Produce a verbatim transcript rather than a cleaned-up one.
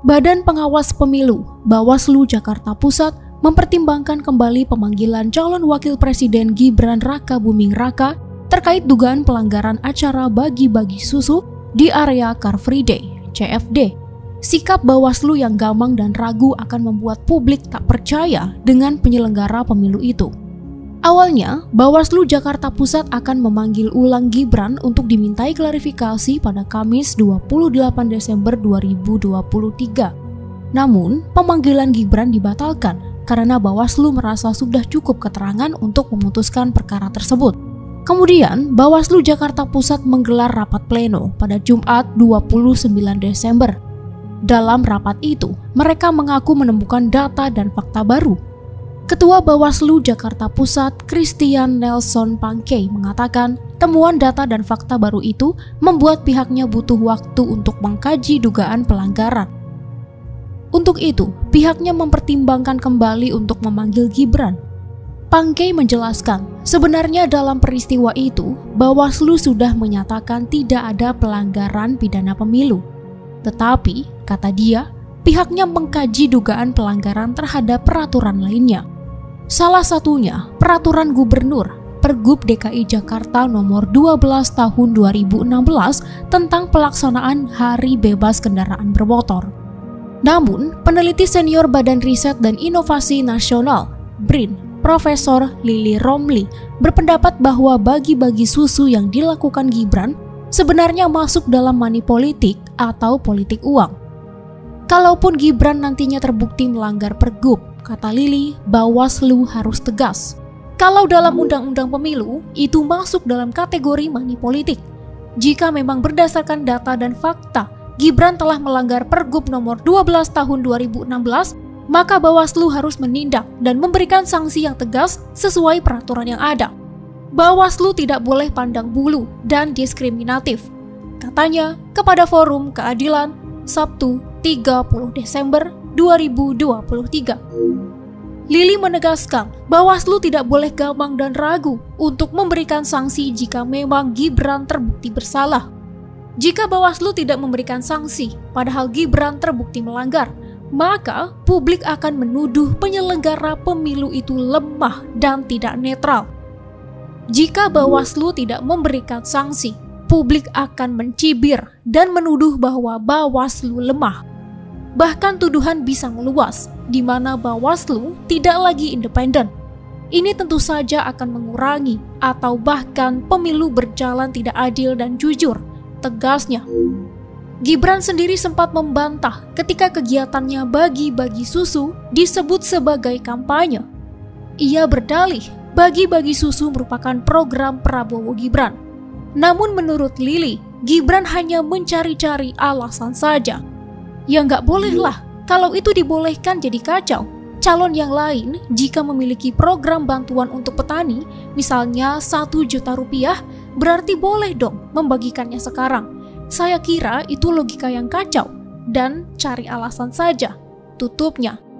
Badan Pengawas Pemilu Bawaslu Jakarta Pusat mempertimbangkan kembali pemanggilan calon wakil presiden Gibran Rakabuming Raka terkait dugaan pelanggaran acara bagi-bagi susu di area Car Free Day (C F D). Sikap Bawaslu yang gamang dan ragu akan membuat publik tak percaya dengan penyelenggara pemilu itu. Awalnya, Bawaslu Jakarta Pusat akan memanggil ulang Gibran untuk dimintai klarifikasi pada Kamis dua puluh delapan Desember dua ribu dua puluh tiga. Namun, pemanggilan Gibran dibatalkan karena Bawaslu merasa sudah cukup keterangan untuk memutuskan perkara tersebut. Kemudian, Bawaslu Jakarta Pusat menggelar rapat pleno pada Jumat dua puluh sembilan Desember. Dalam rapat itu, mereka mengaku menemukan data dan fakta baru. Ketua Bawaslu Jakarta Pusat, Christian Nelson Pangkei, mengatakan temuan data dan fakta baru itu membuat pihaknya butuh waktu untuk mengkaji dugaan pelanggaran. Untuk itu, pihaknya mempertimbangkan kembali untuk memanggil Gibran. Pangkei menjelaskan, sebenarnya dalam peristiwa itu, Bawaslu sudah menyatakan tidak ada pelanggaran pidana pemilu. Tetapi, kata dia, pihaknya mengkaji dugaan pelanggaran terhadap peraturan lainnya. Salah satunya, Peraturan Gubernur Pergub D K I Jakarta nomor dua belas tahun dua ribu enam belas tentang pelaksanaan Hari Bebas Kendaraan Bermotor. Namun, peneliti senior Badan Riset dan Inovasi Nasional, B R I N, Profesor Lili Romli, berpendapat bahwa bagi-bagi susu yang dilakukan Gibran sebenarnya masuk dalam money politik atau politik uang. Kalaupun Gibran nantinya terbukti melanggar Pergub, kata Lili, Bawaslu harus tegas. Kalau dalam undang-undang pemilu, itu masuk dalam kategori money politik. Jika memang berdasarkan data dan fakta, Gibran telah melanggar Pergub nomor dua belas tahun dua ribu enam belas, maka Bawaslu harus menindak dan memberikan sanksi yang tegas sesuai peraturan yang ada. Bawaslu tidak boleh pandang bulu dan diskriminatif, katanya kepada Forum Keadilan, Sabtu tiga puluh Desember dua ribu dua puluh tiga. Lili menegaskan, Bawaslu tidak boleh gamang dan ragu untuk memberikan sanksi jika memang Gibran terbukti bersalah. Jika Bawaslu tidak memberikan sanksi, padahal Gibran terbukti melanggar, maka publik akan menuduh penyelenggara pemilu itu lemah dan tidak netral. Jika Bawaslu tidak memberikan sanksi, publik akan mencibir dan menuduh bahwa Bawaslu lemah. Bahkan tuduhan bisa meluas, di mana Bawaslu tidak lagi independen. Ini tentu saja akan mengurangi atau bahkan pemilu berjalan tidak adil dan jujur, tegasnya. Gibran sendiri sempat membantah ketika kegiatannya bagi-bagi susu disebut sebagai kampanye. Ia berdalih, bagi-bagi susu merupakan program Prabowo Gibran. Namun menurut Lili, Gibran hanya mencari-cari alasan saja. Ya nggak boleh lah, kalau itu dibolehkan jadi kacau. Calon yang lain jika memiliki program bantuan untuk petani, misalnya satu juta rupiah, berarti boleh dong membagikannya sekarang. Saya kira itu logika yang kacau dan cari alasan saja, tutupnya.